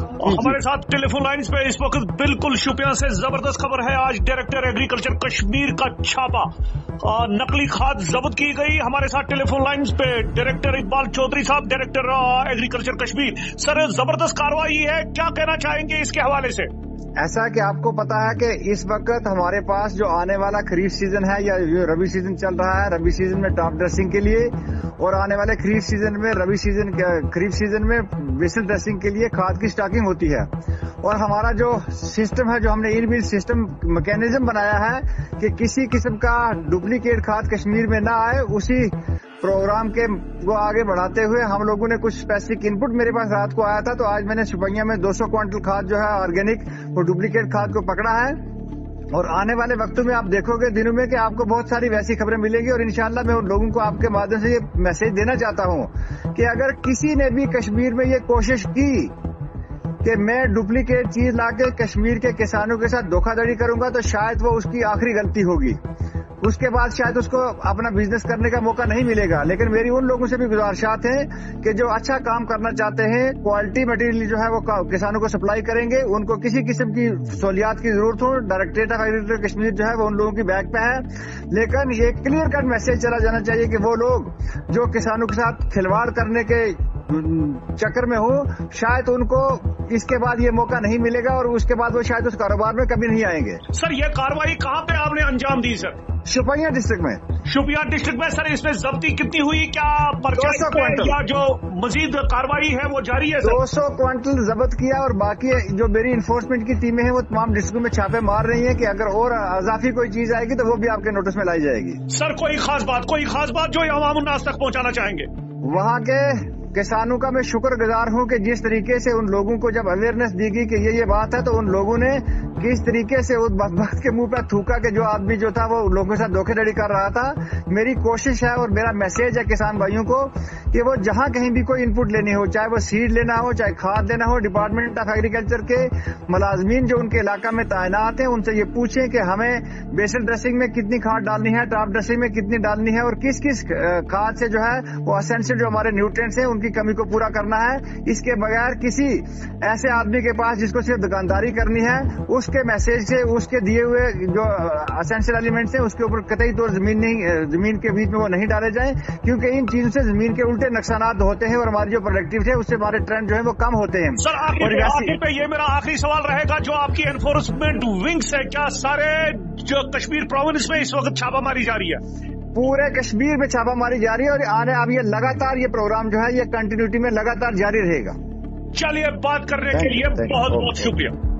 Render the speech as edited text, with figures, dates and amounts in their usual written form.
हमारे साथ telephone lines पे इस वक्त बिल्कुल शोपियां से जबरदस्त खबर है। आज डायरेक्टर एग्रीकल्चर कश्मीर का छापा, नकली खाद जब्त की गई। हमारे साथ टेलीफोन लाइंस पे डायरेक्टर इकबाल चौधरी साहब, डायरेक्टर एग्रीकल्चर कश्मीर। सर, जबरदस्त कार्रवाई है, क्या कहना चाहेंगे इसके हवाले से? ऐसा कि आपको पता है कि इस वक्त हमारे पास जो आने वाला खरीफ सीजन है या जो रबी सीजन चल रहा है, रबी सीजन में टॉप ड्रेसिंग के लिए और आने वाले खरीफ सीजन में खरीफ सीजन में बेसल ड्रेसिंग के लिए खाद की स्टॉकिंग होती है। और हमारा जो सिस्टम है, जो हमने इनबिल्ट सिस्टम मैकेनिज्म बनाया है कि किसी किस्म का डुप्लीकेट खाद कश्मीर में ना आए, उसी प्रोग्राम के को आगे बढ़ाते हुए हम लोगों ने कुछ स्पेसिफिक इनपुट मेरे पास रात को आया था, तो आज मैंने शोपियां में 200 क्विंटल खाद जो है ऑर्गेनिक और डुप्लीकेट खाद को पकड़ा है। और आने वाले वक्तों में आप देखोगे दिनों में कि आपको बहुत सारी वैसी खबरें मिलेंगी। और इंशाल्लाह मैं उन लोगों को आपके माध्यम से ये मैसेज देना चाहता हूं कि अगर किसी ने भी कश्मीर में ये कोशिश की कि मैं डुप्लीकेट चीज लाके कश्मीर के किसानों के साथ धोखाधड़ी करूंगा, तो शायद वो उसकी आखिरी गलती होगी। उसके बाद शायद उसको अपना बिजनेस करने का मौका नहीं मिलेगा। लेकिन मेरी उन लोगों से भी गुजारिशात है कि जो अच्छा काम करना चाहते हैं, क्वालिटी मटेरियल जो है वो किसानों को सप्लाई करेंगे। उनको किसी किस्म की सहूलियात की जरूरत हो, डायरेक्टरेट ऑफ एग्रीकल्चर कश्मीर जो है वो उन लोगों की बैक पे है। लेकिन ये क्लियर कट मैसेज चला जाना चाहिए कि वो लोग जो किसानों के साथ खिलवाड़ करने के चक्कर में हो, शायद उनको इसके बाद ये मौका नहीं मिलेगा और उसके बाद वो शायद उस कारोबार में कभी नहीं आएंगे। सर, ये कार्रवाई कहाँ पे आपने अंजाम दी सर? शोपियां डिस्ट्रिक्ट में। शोपियां डिस्ट्रिक्ट में। सर, इसमें जब्ती कितनी हुई? क्या 200 क्विंटल या जो मजीद कार्रवाई है वो जारी है? 200 क्विंटल जब्त किया और बाकी जो मेरी इन्फोर्समेंट की टीमें हैं वो तमाम डिस्ट्रिक्ट में छापे मार रही हैं कि अगर और अजाफी कोई चीज आएगी तो वो भी आपके नोटिस में लाई जाएगी। सर, कोई खास बात जो अवाम उन्नास तक पहुंचाना चाहेंगे? वहाँ के किसानों का मैं शुक्रगुजार हूं कि जिस तरीके से उन लोगों को जब अवेयरनेस दी गई कि ये बात है, तो उन लोगों ने किस तरीके से उस बदबख्त के मुंह पर थूका कि जो आदमी जो था वो लोगों के साथ धोखाधड़ी कर रहा था। मेरी कोशिश है और मेरा मैसेज है किसान भाइयों को कि वो जहां कहीं भी कोई इनपुट लेनी हो, चाहे वो सीड लेना हो, चाहे खाद लेना हो, डिपार्टमेंट ऑफ एग्रीकल्चर के मुलाजमीन जो उनके इलाका में तैनात हैं उनसे ये पूछें कि हमें बेसल ड्रेसिंग में कितनी खाद डालनी है, टॉप ड्रेसिंग में कितनी डालनी है और किस किस खाद से जो है वो एसेंशियल जो हमारे न्यूट्रिएंट्स हैं उनकी कमी को पूरा करना है। इसके बगैर किसी ऐसे आदमी के पास जिसको सिर्फ दुकानदारी करनी है, उसके मैसेज से उसके दिए हुए जो एसेंशियल एलिमेंट्स हैं उसके ऊपर कतई तौर जमीन के बीच में वो नहीं डाले जाएं, क्योंकि इन चीजों से जमीन के उल्टे नुकसान होते हैं और हमारी जो प्रोडक्टिविटी है उससे हमारे ट्रेंड जो है वो कम होते हैं। सर, आखिर पे ये मेरा आखिरी सवाल रहेगा, जो आपकी एनफोर्समेंट विंग्स है, क्या सारे जो कश्मीर प्रोविंस में इस वक्त छापामारी जारी है? पूरे कश्मीर में छापामारी जारी है और अब ये लगातार ये प्रोग्राम जो है ये कंटिन्यूटी में लगातार जारी रहेगा। चलिए, बात करने के लिए बहुत बहुत शुक्रिया।